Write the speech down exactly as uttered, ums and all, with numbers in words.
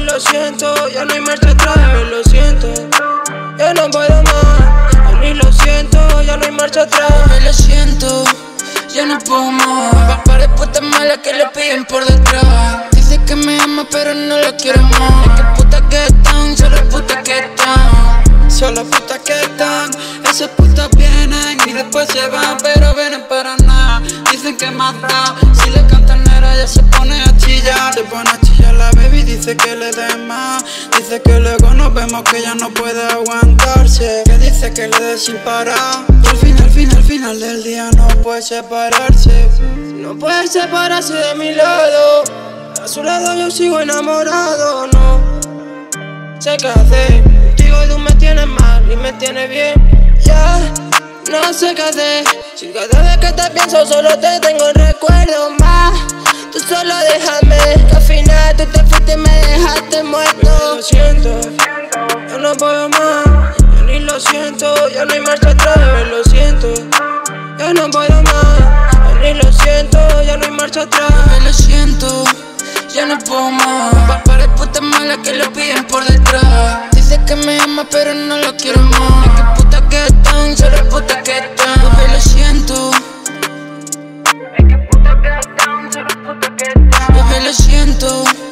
lo siento, ya no hay marcha atrás, bebé, lo siento. Ya no puedo más, ni lo siento, ya no hay marcha atrás. Bebé, lo siento, ya no puedo más. Par de putas malas que le piden por detrás. Dice que me ama pero no lo quiero más. Es que putas que están, solo putas que están. Solo putas que están, esas putas vienen y después se van, pero vienen para nada. Dicen que mata, si le cantan negra ella se pone a chillar. Se pone a chillar la baby, dice que le dé más. Dice que luego nos vemos que ella no puede aguantarse. Que dice que le dé sin parar. Y al final, al final, al final del día no puede separarse. No puede separarse de mi lado. A su lado yo sigo enamorado, no sé qué hacer. Contigo tú me tienes mal y me tienes bien. Ya, no sé qué hacer. Si cada vez que te pienso solo te tengo en recuerdo más. Tú solo déjame, que al final tú te fuiste y me dejaste muerto. Bebé, lo siento, ya no puedo más. Ya ni lo siento, ya no hay marcha atrás, bebé, lo siento. Ya no puedo más, ya ni lo siento, ya no hay marcha atrás. Bebé, lo siento, ya no puedo más. Par de putas malas que le piden por detrás. Dice que me ama pero no lo quiero más. Es que putas que están, solo putas que están. Bebé, lo siento. Es que putas que están, solo putas que están. Bebé, lo siento.